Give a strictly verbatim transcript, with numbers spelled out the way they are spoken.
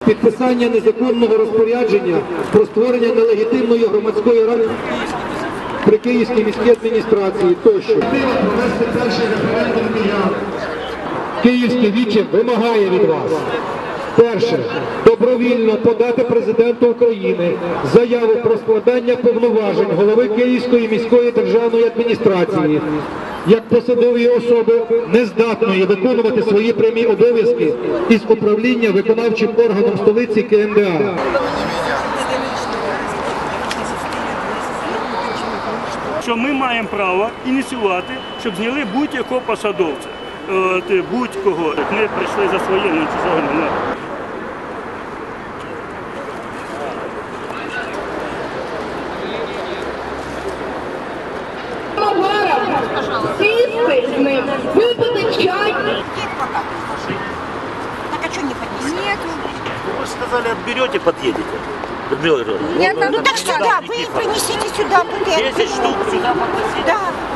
підписання незаконного розпорядження про створення нелегітимної громадської ради при Київській міській адміністрації тощо. Провести перший референдум киян. Київське віче вимагає від вас. Перше. Добровільно подати президенту України заяву про складання повноважень голови Київської міської державної адміністрації як посадової особи, нездатної виконувати свої прямі обов'язки із управління виконавчим органом столиці КМДА. Що ми маємо право ініціювати, щоб зняли будь-якого посадовця, будь-кого. Ми прийшли за своє, ну цього не треба. Сісти з ним, випити чай. Так а что не поднести? Нет. Вы сказали, отберете, подъедете. Нет, Ну так сюда, вы принесите сюда бутылку. десять штук сюда подносите. Да.